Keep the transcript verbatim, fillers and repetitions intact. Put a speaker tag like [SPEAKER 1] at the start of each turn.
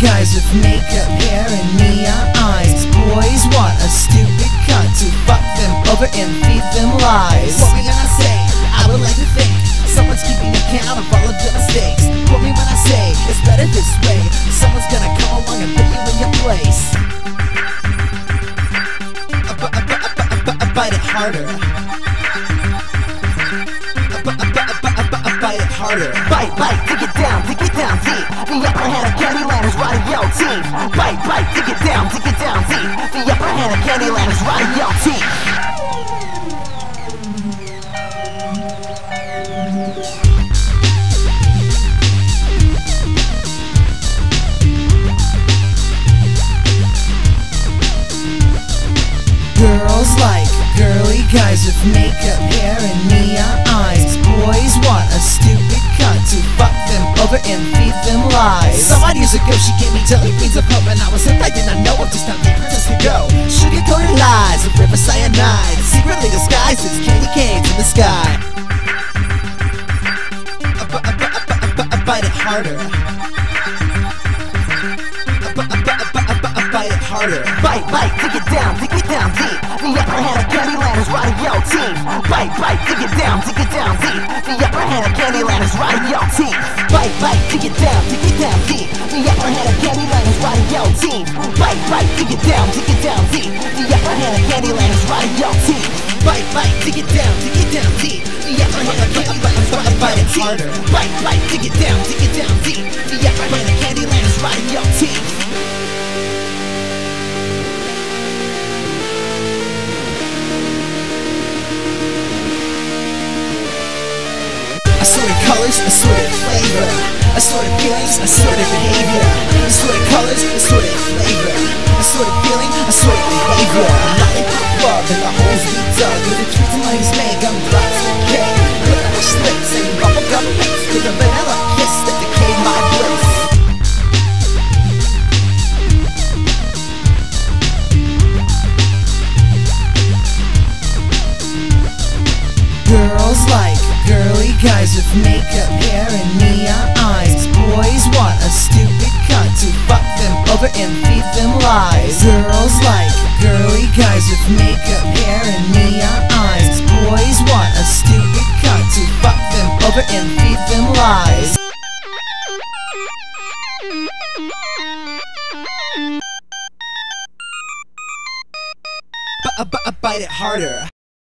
[SPEAKER 1] guys with makeup, hair, and neon eyes. Boys want a stupid cunt to fuck them over and feed them lies.
[SPEAKER 2] What we gonna say? I would like to think someone's keeping account of all of your mistakes. Quote me when I say it's better this way. Someone's gonna come along and put you in your place. Bite it harder. Bite it harder. Bite, bite, dig it down, dig it down deep. The upper hand of Candyland is rotting your teeth. Bite, bite, dig it down, dig it down deep. The upper hand of Candyland is rotting your teeth.
[SPEAKER 1] Girls like girly guys with makeup, hair, and neon eyes. Boys want a stupid cunt to fuck them over and feed them lies.
[SPEAKER 2] Some odd years ago she gave me jelly beans of hope, and I was hooked. I did not know of just how deep this could go. Sugar-coated lies, a river cyanide, secretly disguised as candy canes in the sky. Bite it harder. Bite it harder. Bite, bite, dig it down, dig it down deep. The upper hand of Candyland is rotting your teeth. Bite, bite, dig it down, dig it down deep. The upper hand of Candyland is rotting your teeth. Bite, bite, dig it down, dig it down deep. The upper hand of Candyland is rotting your teeth. Bite, bite, dig it down, dig it down deep. The upper hand of Candyland is rotting your teeth. Bite, bite, dig it down, dig it down deep. The upper hand of Candyland is rotting your teeth. Bite, bite, dig it down, dig it down deep. The upper hand of Candyland is rotting your teeth. Assorted colors, assorted flavor. Assorted feelings, assorted behavior. Assorted colors, assorted flavor. Assorted feeling, assorted behavior. Lollipop love and the holes we dug. With the treats and ladies made gumdrops with cake. Licorice lips and bubblegum lips. With a vanilla kiss that decayed my bliss.
[SPEAKER 1] Girls like girly guys with makeup, hair, and neon eyes. Boys want a stupid cunt to fuck them over and feed them lies. Girls like girly guys with makeup, hair, and neon eyes. Boys want a stupid cunt to fuck them over and feed them lies.
[SPEAKER 2] B-b-bite it harder.